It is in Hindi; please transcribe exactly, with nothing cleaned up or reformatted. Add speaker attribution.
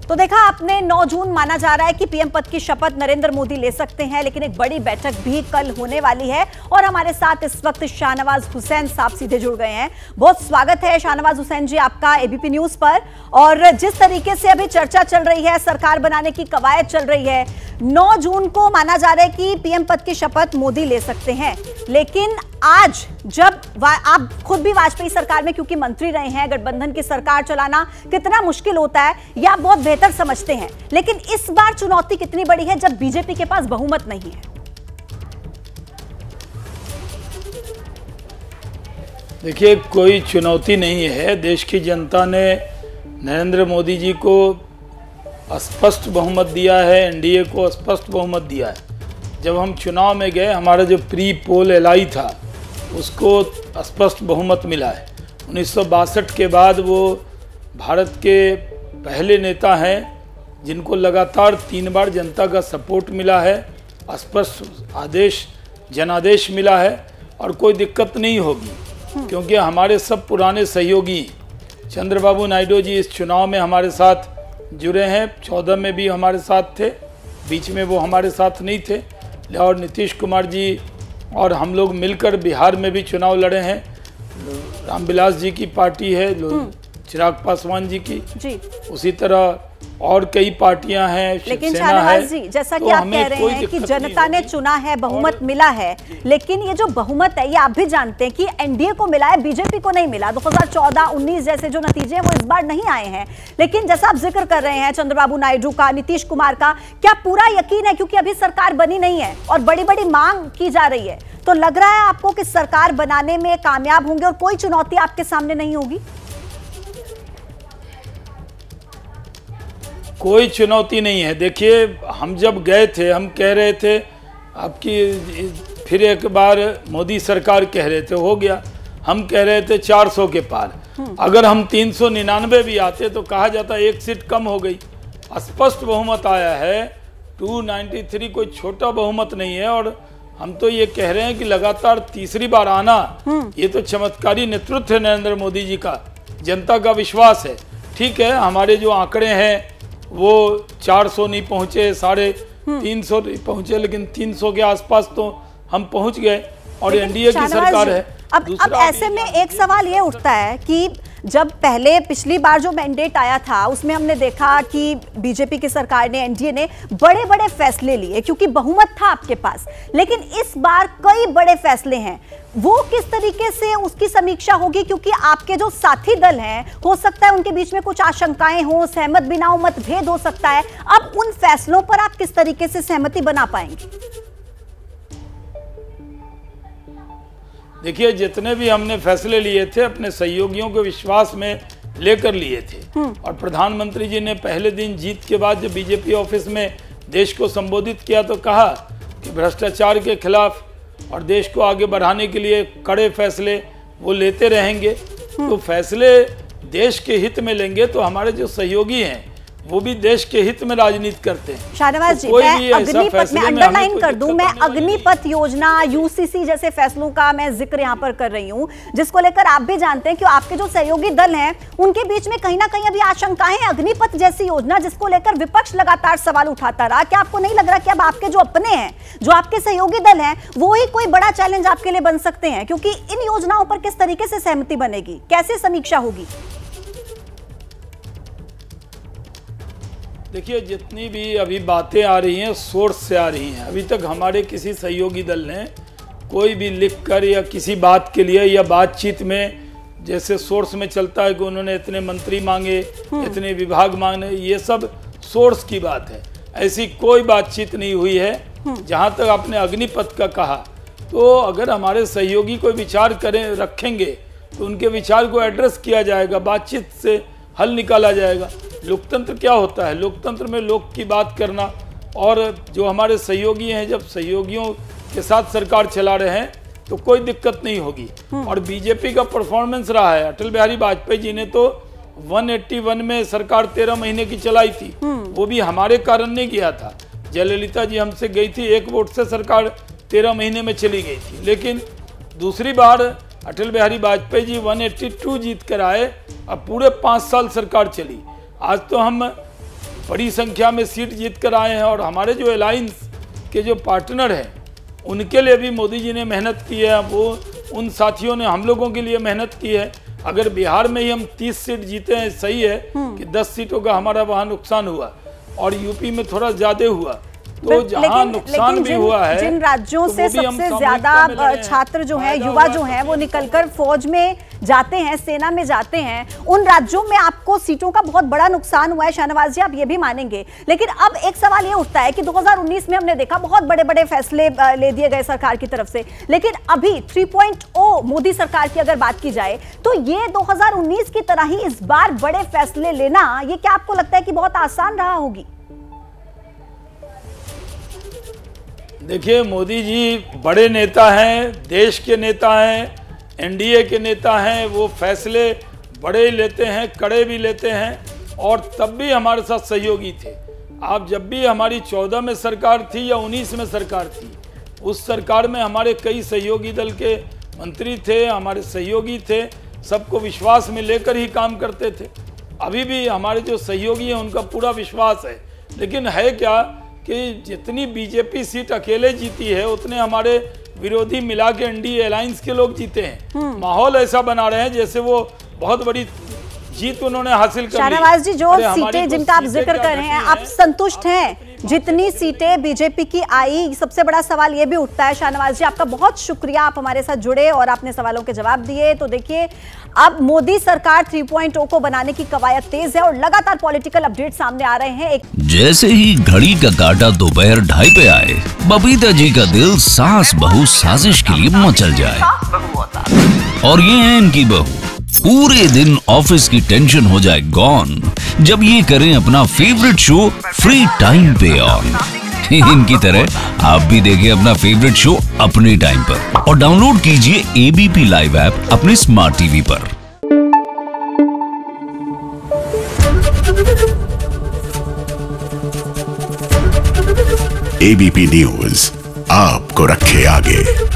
Speaker 1: तो देखा आपने, नौ जून माना जा रहा है कि पीएम पद की शपथ नरेंद्र मोदी ले सकते हैं, लेकिन एक बड़ी बैठक भी कल होने वाली है और हमारे साथ इस वक्त शाहनवाज हुसैन साहब सीधे जुड़ गए हैं। बहुत स्वागत है शाहनवाज हुसैन जी आपका एबीपी न्यूज पर। और जिस तरीके से अभी चर्चा चल रही है, सरकार बनाने की कवायद चल रही है, नौ जून को माना जा रहा है कि पीएम पद की शपथ मोदी ले सकते हैं, लेकिन आज जब आप खुद भी वाजपेयी सरकार में क्योंकि मंत्री रहे हैं, गठबंधन की सरकार चलाना कितना मुश्किल होता है ये आप बहुत बेहतर समझते हैं, लेकिन इस बार चुनौती कितनी बड़ी है जब बीजेपी के पास बहुमत नहीं है?
Speaker 2: देखिए, कोई चुनौती नहीं है। देश की जनता ने नरेंद्र मोदी जी को स्पष्ट बहुमत दिया है, एनडीए को स्पष्ट बहुमत दिया है। जब हम चुनाव में गए, हमारा जो प्री पोल एलआई था उसको स्पष्ट बहुमत मिला है। उन्नीस सौ बासठ के बाद वो भारत के पहले नेता हैं जिनको लगातार तीन बार जनता का सपोर्ट मिला है, स्पष्ट आदेश जनादेश मिला है और कोई दिक्कत नहीं होगी, क्योंकि हमारे सब पुराने सहयोगी चंद्रबाबू नायडू जी इस चुनाव में हमारे साथ जुड़े हैं। चौदह में भी हमारे साथ थे, बीच में वो हमारे साथ नहीं थे, और नीतीश कुमार जी और हम लोग मिलकर बिहार में भी चुनाव लड़े हैं। रामविलास जी की पार्टी है, चिराग पासवान जी की जी। उसी तरह और कई पार्टियां हैं,
Speaker 1: लेकिन शाहनवाज जी, जैसा कि आप कह रहे हैं कि जनता ने चुना है, बहुमत मिला है, लेकिन ये जो बहुमत है ये आप भी जानते हैं कि एनडीए को मिला है, बीजेपी को नहीं मिला। दो हज़ार चौदह उन्नीस जैसे जो नतीजे हैं वो इस बार नहीं आए हैं, लेकिन जैसा आप जिक्र कर रहे हैं चंद्रबाबू नायडू का, नीतीश कुमार का, क्या पूरा यकीन है, क्योंकि अभी सरकार बनी नहीं है और बड़ी बड़ी मांग की जा रही है, तो लग रहा है आपको कि सरकार बनाने में कामयाब होंगे और कोई चुनौती आपके सामने नहीं होगी?
Speaker 2: कोई चुनौती नहीं है। देखिए, हम जब गए थे हम कह रहे थे आपकी, फिर एक बार मोदी सरकार कह रहे थे, हो गया, हम कह रहे थे चार सौ के पार। अगर हम तीन सौ निन्यानवे भी आते तो कहा जाता एक सीट कम हो गई। स्पष्ट बहुमत आया है, दो सौ तिरानवे कोई छोटा बहुमत नहीं है। और हम तो ये कह रहे हैं कि लगातार तीसरी बार आना, ये तो चमत्कारी नेतृत्व है नरेंद्र मोदी जी का, जनता का विश्वास है। ठीक है, हमारे जो आंकड़े हैं वो चार सौ नहीं पहुंचे, साढ़े तीन सौ नहीं पहुंचे, लेकिन तीन सौ के आसपास तो हम पहुंच गए और एनडीए की सरकार है।
Speaker 1: अब अब ऐसे में एक सवाल ये उठता है कि जब पहले पिछली बार जो मैंडेट आया था उसमें हमने देखा कि बीजेपी की सरकार ने, एनडीए ने बड़े बड़े फैसले लिए क्योंकि बहुमत था आपके पास, लेकिन इस बार कई बड़े फैसले हैं, वो किस तरीके से उसकी समीक्षा होगी? क्योंकि आपके जो साथी दल हैं, हो सकता है उनके बीच में कुछ आशंकाएं हो, सहमत भी ना हो, मतभेद हो सकता है। अब उन फैसलों पर आप किस तरीके से सहमति बना पाएंगे?
Speaker 2: देखिए, जितने भी हमने फैसले लिए थे अपने सहयोगियों के विश्वास में लेकर लिए थे, और प्रधानमंत्री जी ने पहले दिन जीत के बाद जब बीजेपी ऑफिस में देश को संबोधित किया तो कहा कि भ्रष्टाचार के खिलाफ और देश को आगे बढ़ाने के लिए कड़े फैसले वो लेते रहेंगे। तो फैसले देश के हित में लेंगे तो हमारे जो सहयोगी हैं वो भी देश के हित में राजनीति करते हैं।
Speaker 1: शाहनवाज जी, मैं अग्निपथ में अंडरलाइन कर दूं, मैं अग्निपथ योजना, यूसीसी जैसे फैसलों का मैं जिक्र यहां पर कर रही हूं, जिसको लेकर आप भी जानते हैं कि आपके जो सहयोगी दल हैं उनके बीच में कहीं ना कहीं अभी आशंकाएं हैं। अग्निपथ जैसी योजना जिसको लेकर विपक्ष लगातार सवाल उठाता रहा, क्या आपको नहीं लग रहा कि अब आपके जो अपने हैं, जो आपके सहयोगी दल हैं, वो ही कोई बड़ा चैलेंज आपके लिए बन सकते हैं? क्योंकि इन योजनाओं पर किस तरीके से सहमति बनेगी, कैसे समीक्षा होगी?
Speaker 2: देखिए, जितनी भी अभी बातें आ रही हैं सोर्स से आ रही हैं, अभी तक हमारे किसी सहयोगी दल ने कोई भी लिखकर या किसी बात के लिए या बातचीत में, जैसे सोर्स में चलता है कि उन्होंने इतने मंत्री मांगे, इतने विभाग मांगे, ये सब सोर्स की बात है। ऐसी कोई बातचीत नहीं हुई है। जहां तक आपने अग्निपथ का कहा, तो अगर हमारे सहयोगी कोई विचार करें रखेंगे तो उनके विचार को एड्रेस किया जाएगा, बातचीत से हल निकाला जाएगा। लोकतंत्र क्या होता है? लोकतंत्र में लोक की बात करना, और जो हमारे सहयोगी हैं, जब सहयोगियों के साथ सरकार चला रहे हैं तो कोई दिक्कत नहीं होगी। और बीजेपी का परफॉर्मेंस रहा है, अटल बिहारी वाजपेयी जी ने तो एक सौ इक्यासी में सरकार तेरह महीने की चलाई थी, वो भी हमारे कारण नहीं किया था। जयललिता जी हमसे गई थी, एक वोट से सरकार तेरह महीने में चली गई थी। लेकिन दूसरी बार अटल बिहारी वाजपेयी जी एक सौ बयासी जीत कर आए, अब पूरे पाँच साल सरकार चली। आज तो हम बड़ी संख्या में सीट जीत कर आए हैं और हमारे जो अलायंस के जो पार्टनर हैं उनके लिए भी मोदी जी ने मेहनत की है। वो उन साथियों ने हम लोगों के लिए मेहनत की है। अगर बिहार में ही हम तीस सीट जीते हैं, सही है कि दस सीटों का हमारा वहाँ नुकसान हुआ और यूपी में थोड़ा ज्यादा हुआ, तो जहाँ नुकसान भी हुआ है,
Speaker 1: जिन राज्यों से सबसे ज्यादा छात्र जो हैं, युवा जो हैं, वो निकलकर फौज में जाते हैं, सेना में जाते हैं, उन राज्यों में आपको सीटों का बहुत बड़ा नुकसान हुआ है शाहनवाज जी, आप ये भी मानेंगे। लेकिन अब एक सवाल ये उठता है कि दो हज़ार उन्नीस में हमने देखा बहुत बड़े बड़े फैसले ले दिए गए सरकार की तरफ से, लेकिन अभी थ्री पॉइंट ओ मोदी सरकार की अगर बात की जाए तो ये दो हज़ार उन्नीस की तरह ही इस बार बड़े फैसले लेना, ये क्या आपको लगता है कि बहुत आसान रहा होगी?
Speaker 2: देखिए, मोदी जी बड़े नेता हैं, देश के नेता हैं, एनडीए के नेता हैं, वो फैसले बड़े लेते हैं, कड़े भी लेते हैं और तब भी हमारे साथ सहयोगी थे। आप जब भी हमारी चौदह में सरकार थी या उन्नीस में सरकार थी, उस सरकार में हमारे कई सहयोगी दल के मंत्री थे, हमारे सहयोगी थे, सबको विश्वास में लेकर ही काम करते थे। अभी भी हमारे जो सहयोगी हैं उनका पूरा विश्वास है। लेकिन है क्या कि जितनी बीजेपी सीट अकेले जीती है उतने हमारे विरोधी मिला के एनडीए अलायंस के लोग जीते हैं। माहौल ऐसा बना रहे हैं जैसे वो बहुत बड़ी जीत उन्होंने हासिल कर ली।
Speaker 1: शाहनवाज जी, जो सीटें जिनका आप जिक्र कर रहे हैं, आप संतुष्ट हैं जितनी सीटें बीजेपी की आई? सबसे बड़ा सवाल ये भी उठता है। शाहनवाज जी, आपका बहुत शुक्रिया, आप हमारे साथ जुड़े और आपने सवालों के जवाब दिए। तो देखिए, अब मोदी सरकार थ्री पॉइंट ओ को बनाने की कवायद तेज है और लगातार पॉलिटिकल अपडेट सामने आ रहे हैं। एक
Speaker 3: जैसे ही घड़ी का काटा दोपहर ढाई पे आए, बबीता जी का दिल सास बहू साजिश के लिए मचल जाए। और ये है इनकी बहू, पूरे दिन ऑफिस की टेंशन हो जाए गॉन जब ये करें अपना फेवरेट शो फ्री टाइम पे ऑन। इनकी तरह आप भी देखिए अपना फेवरेट शो अपने टाइम पर और डाउनलोड कीजिए एबीपी लाइव ऐप अपने स्मार्ट टीवी पर।
Speaker 4: एबीपी न्यूज आपको रखे आगे।